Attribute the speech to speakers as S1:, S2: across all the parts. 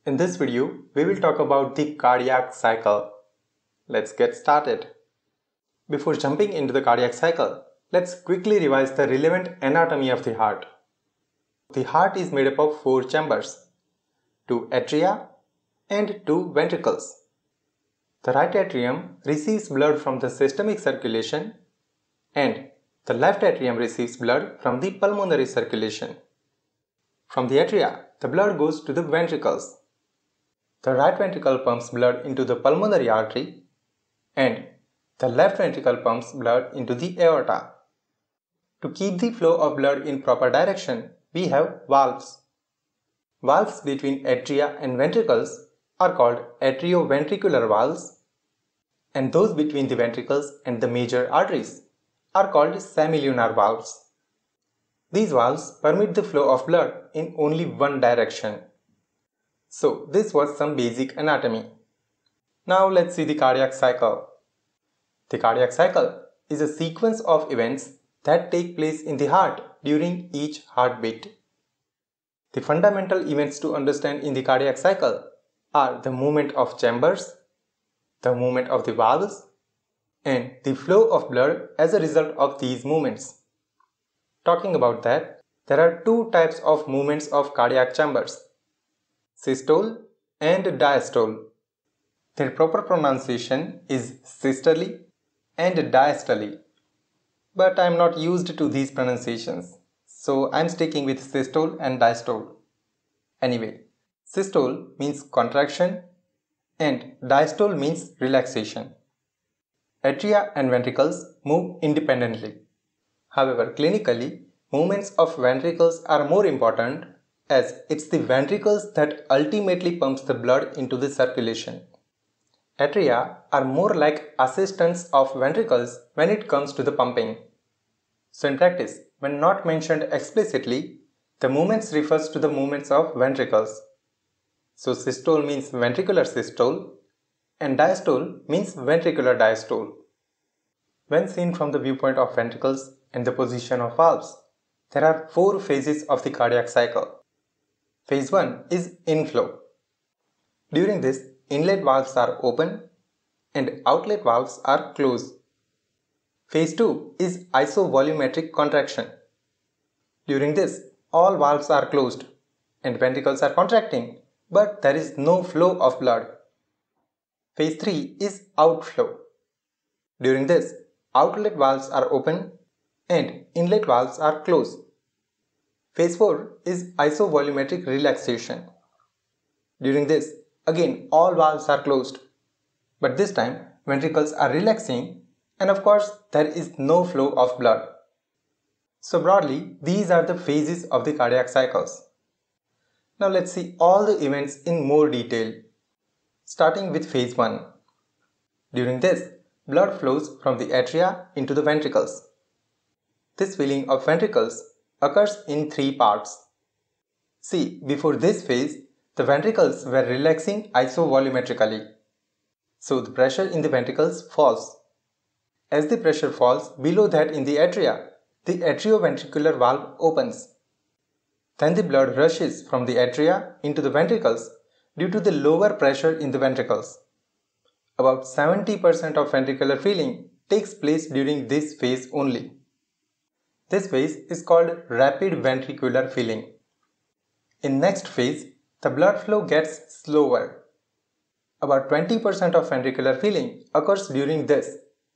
S1: In this video, we will talk about the cardiac cycle. Let's get started. Before jumping into the cardiac cycle, let's quickly revise the relevant anatomy of the heart. The heart is made up of 4 chambers, 2 atria and 2 ventricles. The right atrium receives blood from the systemic circulation and the left atrium receives blood from the pulmonary circulation. From the atria, the blood goes to the ventricles. The right ventricle pumps blood into the pulmonary artery and the left ventricle pumps blood into the aorta. To keep the flow of blood in proper direction, we have valves. Valves between atria and ventricles are called atrio-ventricular valves, and those between the ventricles and the major arteries are called semilunar valves. These valves permit the flow of blood in only one direction. So this was some basic anatomy. Now let's see the cardiac cycle. The cardiac cycle is a sequence of events that take place in the heart during each heartbeat. The fundamental events to understand in the cardiac cycle are the movement of chambers, the movement of the valves, and the flow of blood as a result of these movements. Talking about that, there are 2 types of movements of cardiac chambers: systole and diastole. Their proper pronunciation is systole and diastole, but I am not used to these pronunciations, so I am sticking with systole and diastole. Anyway, systole means contraction and diastole means relaxation. Atria and ventricles move independently. However, clinically, movements of ventricles are more important, as it's the ventricles that ultimately pumps the blood into the circulation. Atria are more like assistants of ventricles when it comes to the pumping. So in practice, when not mentioned explicitly, the movements refers to the movements of ventricles. So systole means ventricular systole and diastole means ventricular diastole. When seen from the viewpoint of ventricles and the position of valves, there are 4 phases of the cardiac cycle. Phase 1 is inflow. During this, inlet valves are open and outlet valves are closed. Phase 2 is isovolumetric contraction. During this, all valves are closed and ventricles are contracting, but there is no flow of blood. Phase 3 is outflow. During this, outlet valves are open and inlet valves are closed. Phase 4 is isovolumetric relaxation. During this, again all valves are closed, but this time ventricles are relaxing and of course there is no flow of blood. So broadly, these are the phases of the cardiac cycles. Now let's see all the events in more detail. Starting with phase 1. During this, blood flows from the atria into the ventricles. This filling of ventricles occurs in 3 parts. See, before this phase, the ventricles were relaxing isovolumetrically. So the pressure in the ventricles falls. As the pressure falls below that in the atria, the atrioventricular valve opens. Then the blood rushes from the atria into the ventricles due to the lower pressure in the ventricles. About 70% of ventricular filling takes place during this phase only. This phase is called rapid ventricular filling. In next phase, the blood flow gets slower. About 20% of ventricular filling occurs during this.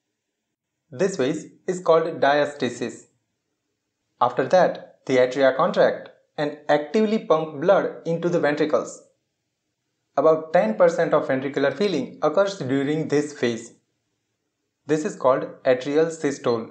S1: This phase is called diastasis. After that, the atria contract and actively pump blood into the ventricles. About 10% of ventricular filling occurs during this phase. This is called atrial systole.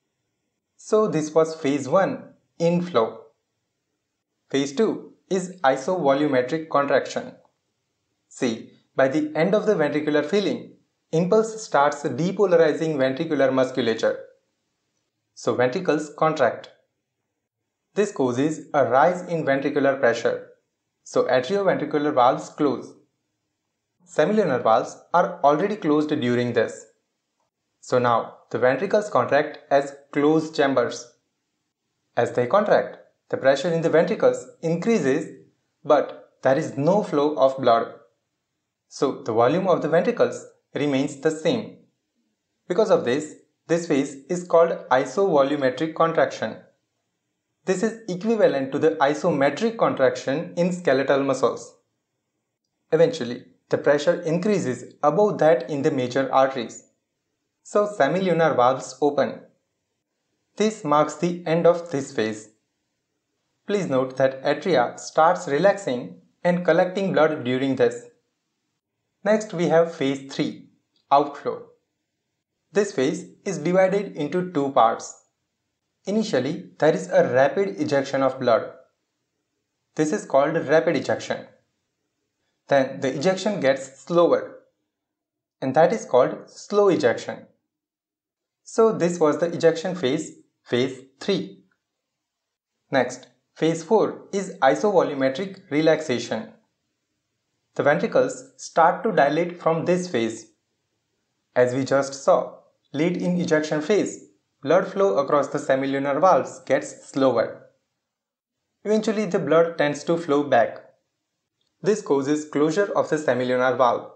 S1: So this was phase 1, inflow. Phase 2 is isovolumetric contraction. See, by the end of the ventricular filling, impulse starts depolarizing ventricular musculature. So ventricles contract. This causes a rise in ventricular pressure. So atrioventricular valves close. Semilunar valves are already closed during this. So now the ventricles contract as closed chambers. As they contract, the pressure in the ventricles increases, but there is no flow of blood. So the volume of the ventricles remains the same. Because of this phase is called isovolumetric contraction. This is equivalent to the isometric contraction in skeletal muscles. Eventually, the pressure increases above that in the major arteries. So semilunar valves open. This marks the end of this phase. Please note that atria starts relaxing and collecting blood during this. Next we have phase 3, outflow. This phase is divided into two parts. Initially, there is a rapid ejection of blood. This is called rapid ejection. Then the ejection gets slower, and that is called slow ejection. So this was the ejection phase, phase 3. Next, phase 4 is isovolumetric relaxation. The ventricles start to dilate from this phase. As we just saw, late in ejection phase, blood flow across the semilunar valves gets slower. Eventually the blood tends to flow back. This causes closure of the semilunar valve.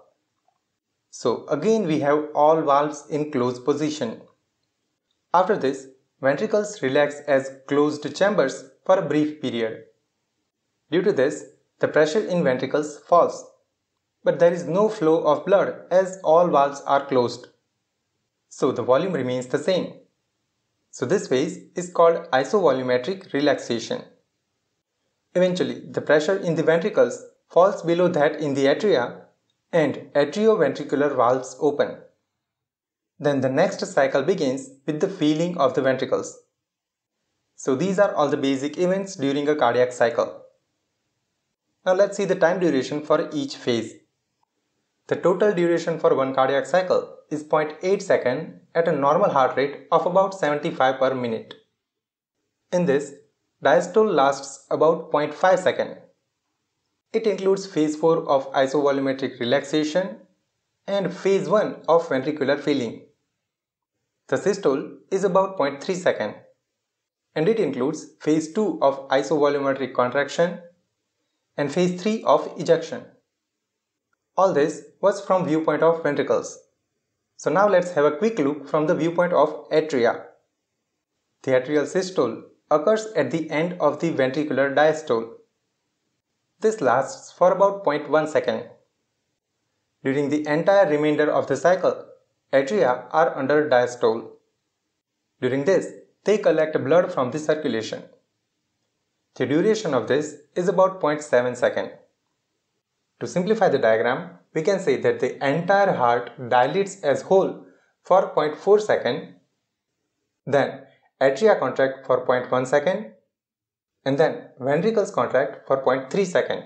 S1: So again we have all valves in closed position. After this, ventricles relax as closed chambers for a brief period. Due to this, the pressure in ventricles falls. But there is no flow of blood as all valves are closed. So the volume remains the same. So this phase is called isovolumetric relaxation. Eventually, the pressure in the ventricles falls below that in the atria and atrio-ventricular valves open. Then the next cycle begins with the filling of the ventricles. So these are all the basic events during a cardiac cycle. Now let's see the time duration for each phase. The total duration for one cardiac cycle is 0.8 seconds at a normal heart rate of about 75 per minute. In this, diastole lasts about 0.5 seconds. It includes phase 4 of isovolumetric relaxation and phase 1 of ventricular filling. The systole is about 0.3 seconds and it includes phase 2 of isovolumetric contraction and phase 3 of ejection. All this was from viewpoint of ventricles. So now let's have a quick look from the viewpoint of atria. The atrial systole occurs at the end of the ventricular diastole. This lasts for about 0.1 second. During the entire remainder of the cycle, atria are under diastole. During this, they collect blood from the circulation. The duration of this is about 0.7 seconds. To simplify the diagram, we can say that the entire heart dilates as whole for 0.4 second, then atria contract for 0.1 second, and then ventricles contract for 0.3 second.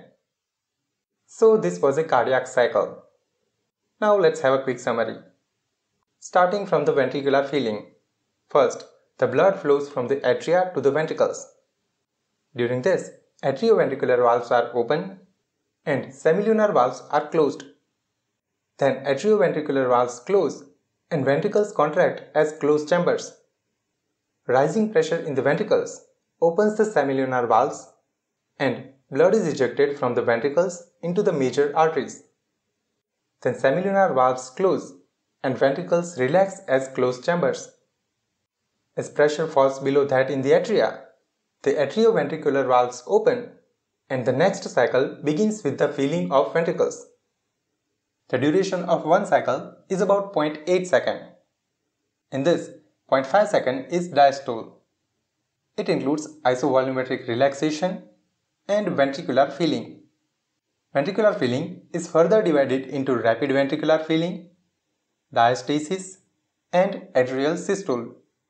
S1: So this was a cardiac cycle. Now let's have a quick summary. Starting from the ventricular filling. First, the blood flows from the atria to the ventricles. During this, atrio-ventricular valves are open and semilunar valves are closed. Then atrio-ventricular valves close and ventricles contract as closed chambers. Rising pressure in the ventricles opens the semilunar valves and blood is ejected from the ventricles into the major arteries. Then semilunar valves close and ventricles relax as closed chambers. As pressure falls below that in the atria, the atrio-ventricular valves open and the next cycle begins with the filling of ventricles. The duration of one cycle is about 0.8 seconds. In this, 0.5 seconds is diastole. It includes isovolumetric relaxation and ventricular filling. Ventricular filling is further divided into rapid ventricular filling, diastasis, and atrial systole.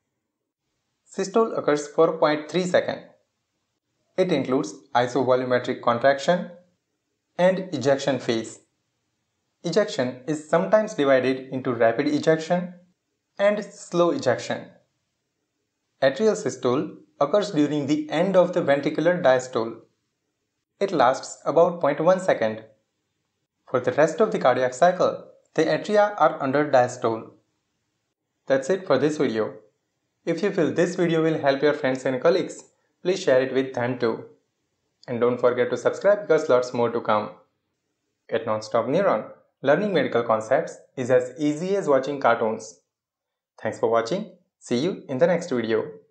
S1: Systole occurs for 0.3 seconds. It includes isovolumetric contraction and ejection phase. Ejection is sometimes divided into rapid ejection and slow ejection. Atrial systole occurs during the end of the ventricular diastole. It lasts about 0.1 second. For the rest of the cardiac cycle, the atria are under diastole. That's it for this video. If you feel this video will help your friends and colleagues, please share it with them too. And don't forget to subscribe because lots more to come. At Nonstop Neuron, learning medical concepts is as easy as watching cartoons. Thanks for watching. See you in the next video.